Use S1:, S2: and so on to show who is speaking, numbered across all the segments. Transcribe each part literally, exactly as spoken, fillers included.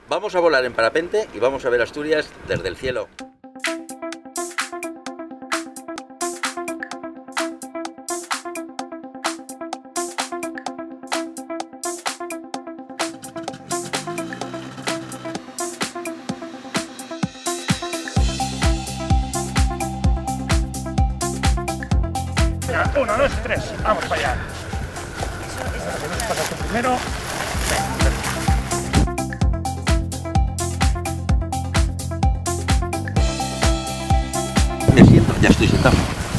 S1: Vamos a volar en parapente y vamos a ver Asturias desde el cielo.
S2: Uno, dos, tres, vamos para allá. Pasa tú primero.
S1: Me siento, ya estoy sentado.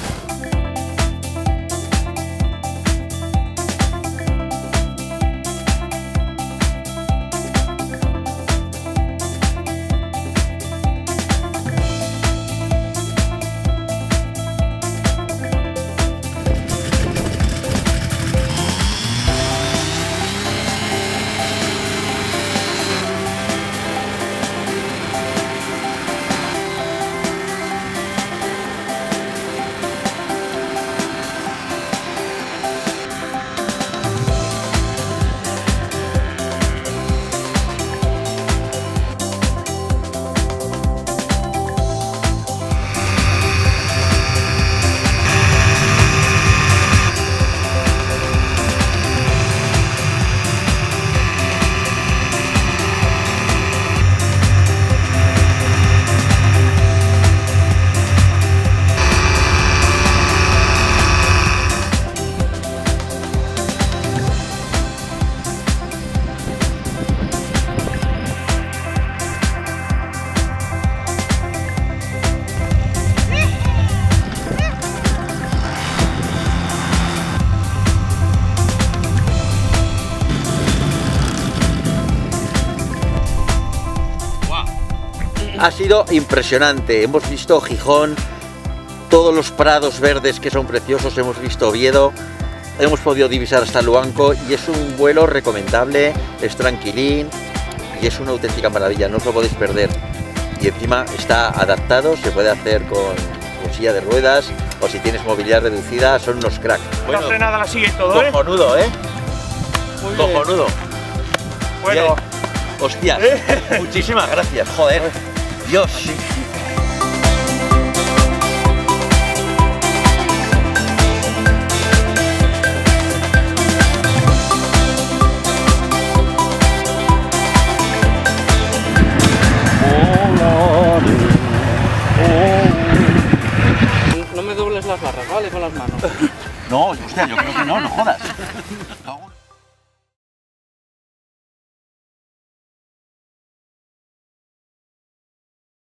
S1: Ha sido impresionante, hemos visto Gijón, todos los prados verdes que son preciosos, hemos visto Oviedo, hemos podido divisar hasta Luanco y es un vuelo recomendable, es tranquilín y es una auténtica maravilla, no os lo podéis perder. Y encima está adaptado, se puede hacer con, con silla de ruedas o si tienes movilidad reducida, son unos cracks.
S2: Bueno, una frenada la sigue todo, ¿eh?
S1: Cojonudo, ¿eh?
S2: Muy bien.
S1: Cojonudo.
S2: Bueno.
S1: Bien. Hostias, muchísimas gracias, joder. Dios.
S3: No me dobles las barras, ¿vale? Con las manos.
S1: No, hostia, yo creo que no, no jodas.